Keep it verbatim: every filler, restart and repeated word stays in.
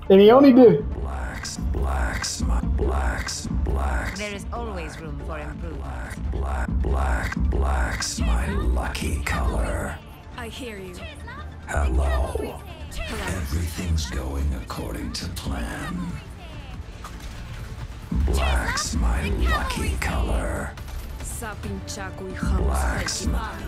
And he only did. Blacks, blacks, my blacks, blacks. There is always room for improvement. Black, black, blacks, my lucky color. I hear you. Hello. Everything's going according to plan. Black's my lucky color. Sa pincha ko i khamos Black's kay my